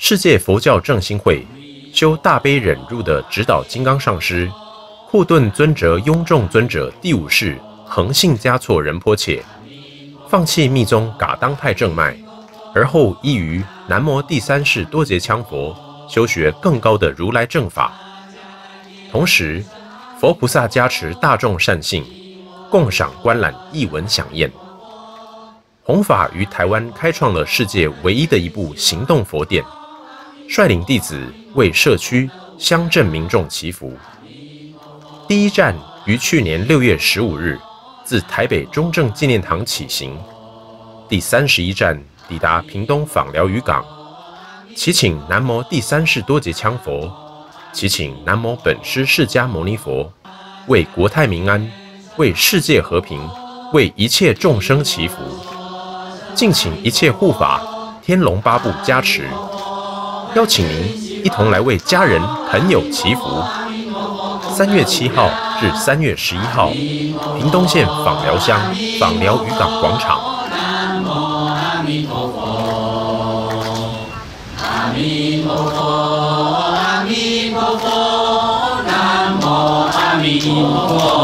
世界佛教正心会修大悲忍辱的指导金刚上师库顿尊者雍仲尊者第五世恒信嘉措仁波切，放弃密宗噶当派正脉，而后依于南摩第三世多杰羌佛修学更高的如来正法。同时，佛菩萨加持大众善信，共赏观览一文享宴。弘法于台湾开创了世界唯一的一部行动佛殿，率领弟子为社区乡镇民众祈福。第一站于去年6月15日自台北中正纪念堂起行，第31站抵达屏东枋寮渔港，祈请南无第三世多杰羌佛，祈请南无本师释迦牟尼佛，为国泰民安，为世界和平，为一切众生祈福，敬请一切护法天龙八部加持，邀请您一同来为家人朋友祈福。3月7号至3月11号，屏东县枋寮乡枋寮渔港广场。阿弥陀佛，阿弥陀佛，阿弥陀佛，南无阿弥陀佛。